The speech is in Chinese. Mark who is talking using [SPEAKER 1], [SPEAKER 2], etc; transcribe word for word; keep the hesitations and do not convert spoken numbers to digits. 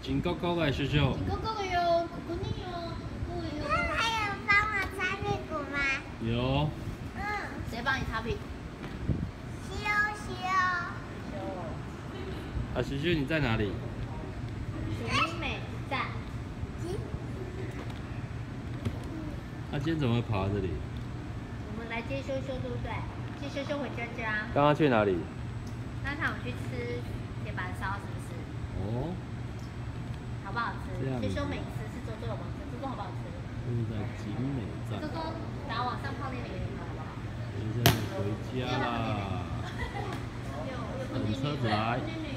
[SPEAKER 1] 紧高高的，秀秀。
[SPEAKER 2] 紧高高的哟，狗狗呢哟，狗狗哟。
[SPEAKER 3] 那还有帮我擦屁股吗？
[SPEAKER 1] 有。
[SPEAKER 3] 嗯。
[SPEAKER 2] 谁帮你擦屁股？
[SPEAKER 3] 修修。
[SPEAKER 1] 啊，秀秀你在哪里？
[SPEAKER 2] 许美在。
[SPEAKER 1] 他、啊、今天怎么会跑到这里？
[SPEAKER 2] 我们来接修修，对不对？接修修回家家。
[SPEAKER 1] 刚刚去哪里？
[SPEAKER 2] 刚才我们去吃铁板烧，是不是？哦。好不好吃？修修美吃是周周有没有吃？周周好不好吃？
[SPEAKER 1] 就是在景美站。
[SPEAKER 2] 周周，然后往上泡那个好不好？
[SPEAKER 1] 现在回家啦。等车子来。